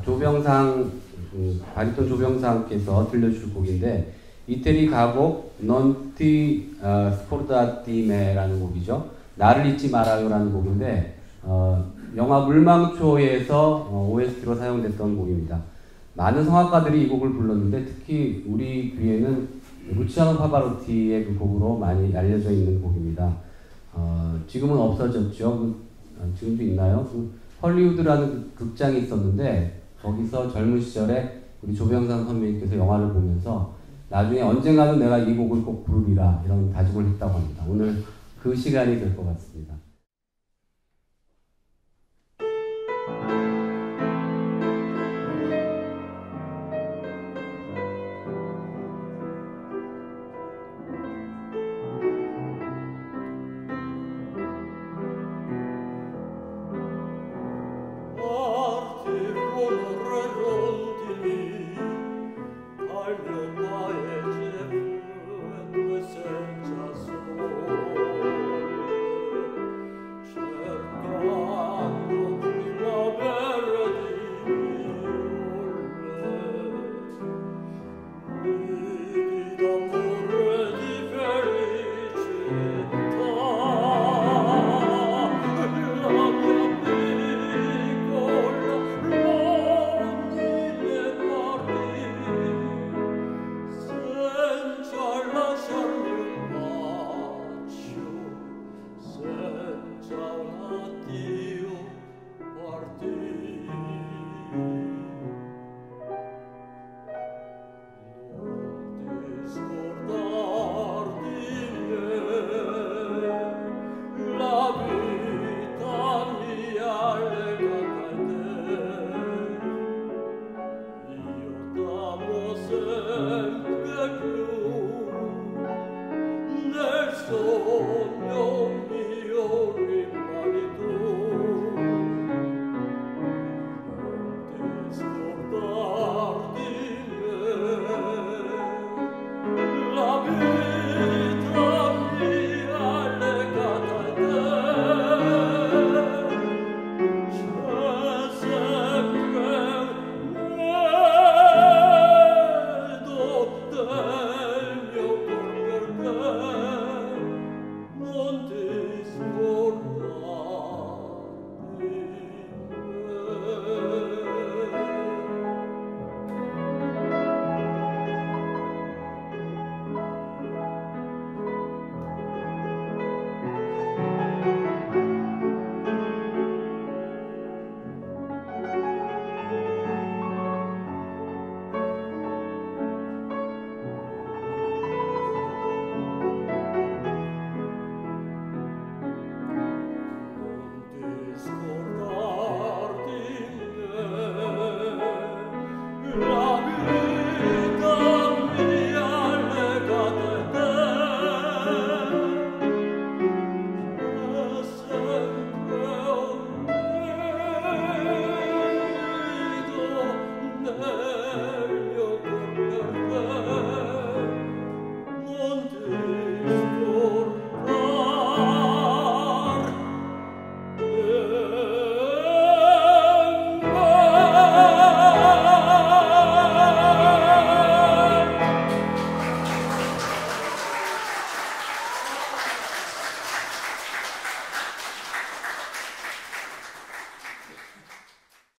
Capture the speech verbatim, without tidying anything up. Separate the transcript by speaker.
Speaker 1: 조병상, 그 바리톤 조병상께서 들려줄 곡인데, 이태리 가곡 Non ti 어, scordartime라는 곡이죠. 나를 잊지 말아요라는 곡인데, 어, 영화 물망초에서 어, 오에스티로 사용됐던 곡입니다. 많은 성악가들이 이 곡을 불렀는데, 특히 우리 귀에는 루치아노 파바로티의 그 곡으로 많이 알려져 있는 곡입니다. 어, 지금은 없어졌죠. 그, 어, 지금도 있나요? 그 헐리우드라는 그 극장이 있었는데, 거기서 젊은 시절에 우리 조병상 선배님께서 영화를 보면서 나중에 언젠가는 내가 이 곡을 꼭 부르리라 이런 다짐을 했다고 합니다. 오늘 그 시간이 될 것 같습니다.